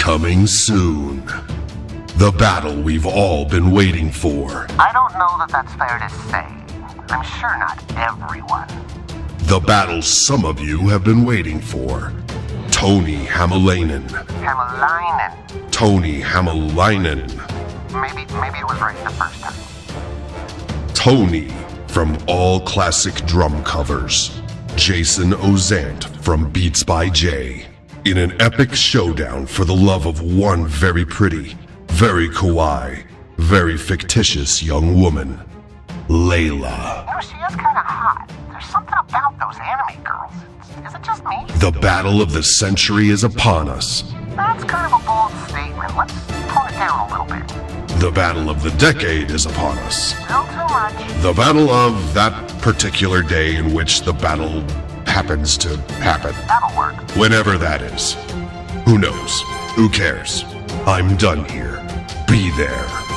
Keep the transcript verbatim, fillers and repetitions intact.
Coming soon. The battle we've all been waiting for. I don't know that that's fair to say. I'm sure not everyone. The battle some of you have been waiting for. Tony Hamalainen. Hamalainen. Tony Hamalainen. Maybe, maybe it was right the first time. Tony from all classic drum covers. Jason Ozant from Beats by Jay. In an epic showdown for the love of one very pretty, very kawaii, very fictitious young woman, Layla. You know, she is kind of hot. There's something about those anime girls. Is it just me? The battle of the century is upon us. That's kind of a bold statement. Let's tone it down a little bit. The battle of the decade is upon us. Still too much. The battle of that particular day in which the battle happens to happen. That'll work. Whenever that is. Who knows? Who cares? I'm done here. Be there.